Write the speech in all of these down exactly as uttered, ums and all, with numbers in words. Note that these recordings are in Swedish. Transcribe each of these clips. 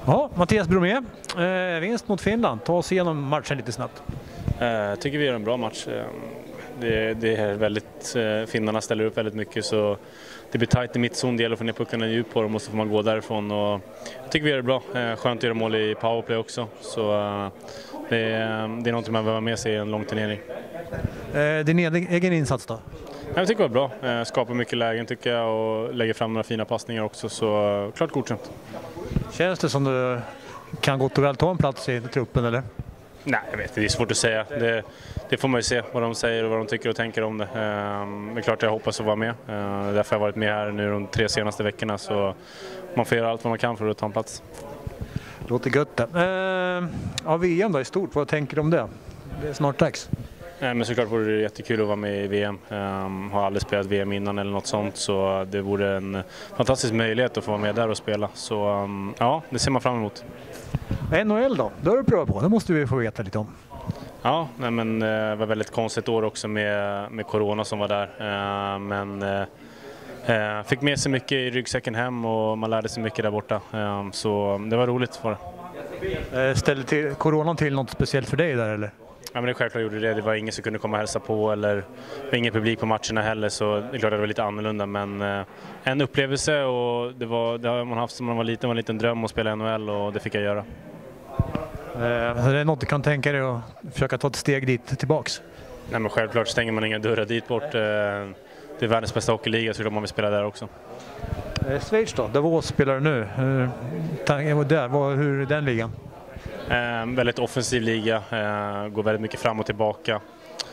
Ja, Mattias Bromé, eh, vinst mot Finland. Ta oss igenom matchen lite snabbt. Jag eh, tycker vi gör en bra match. Det, det är väldigt, eh, finnarna ställer upp väldigt mycket, så det blir tajt i mittzon, det gäller att få ner puckarna djupt på dem och så får man gå därifrån. Och jag tycker vi gör det bra. Eh, skönt att göra mål i powerplay också, så eh, det, det är något man behöver med sig i en lång turnering. Eh, din egen insats då? Jag tycker det var bra. Eh, skapar mycket lägen tycker jag och lägger fram några fina passningar också, så eh, klart godkänt. Känns det som du kan gott och väl ta en plats i truppen eller? Nej, jag vet, det är svårt att säga. Det, det får man ju se vad de säger och vad de tycker och tänker om det. Eh, det är klart jag hoppas att vara med. Eh, därför har jag varit med här nu de tre senaste veckorna, så man får göra allt vad man kan för att ta en plats. Låter gött det. Eh, ja, V M då i stort, vad tänker du om det? Det är snart dags. Nej, men såklart vore det jättekul att vara med i V M. Um, har aldrig spelat V M innan eller något sånt, så det vore en fantastisk möjlighet att få vara med där och spela. Så um, ja, det ser man fram emot. N H L då? Det har du prövat på, det måste vi få veta lite om. Ja, nej, men det var väldigt konstigt år också med, med corona som var där. Uh, men uh, fick med sig mycket i ryggsäcken hem och man lärde sig mycket där borta. Uh, så det var roligt för det. Uh, ställde till, coronan till något speciellt för dig där eller? Ja, men det självklart gjorde det. Det var ingen som kunde komma och hälsa på eller det var ingen publik på matcherna heller, så det är klart att det var lite annorlunda, men eh, en upplevelse, och det, var, det har man haft som man var liten, var en liten dröm att spela N H L, och det fick jag göra. Eh, är det något du kan tänka dig att försöka ta ett steg dit tillbaks? Nej, men självklart stänger man inga dörrar dit bort. Eh, det är världens bästa hockeyliga, så klart man vill spela där också. Eh, Schweiz då, Davos spelar du nu. Hur, där, vad, hur är den ligan? Eh, väldigt offensiv liga, eh, går väldigt mycket fram och tillbaka.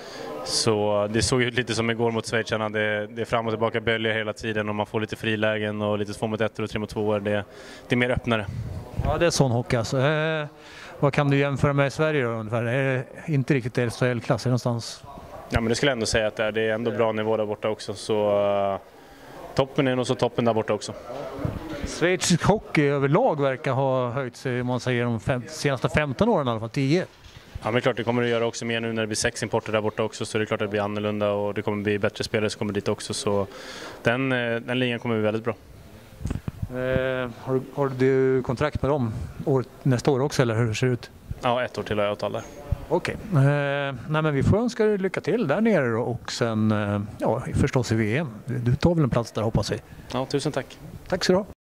Så det såg ut lite som igår mot Schweizarna. Det, det är fram och tillbaka böljer hela tiden och man får lite frilägen och lite två mot ett och tre mot två. Det, det är mer öppnare. Ja, det är sån hockey alltså. Eh, vad kan du jämföra med i Sverige då ungefär? Är det inte riktigt S H L-klass någonstans? Ja, men det skulle jag ändå säga att det är. Det är ändå bra nivå där borta också. Så uh, toppen är nog så toppen där borta också. Schweizisk hockey överlag verkar ha höjt sig, man säger, de fem, senaste femton åren i alla fall, tio. Ja, men det är klart det kommer att göra också mer nu när det blir sex importer där borta också, så det är klart att det blir annorlunda och det kommer bli bättre spelare som kommer dit också, så den, den ligan kommer bli väldigt bra. Eh, har, har du kontrakt med dem år, nästa år också, eller hur ser det ut? Ja, ett år till har jag avtal där. Okej, okay. eh, nej men vi får önska dig lycka till där nere då, och sen eh, ja, förstås i V M. Du tar väl en plats där, hoppas vi. Ja, tusen tack. Tack så du ha.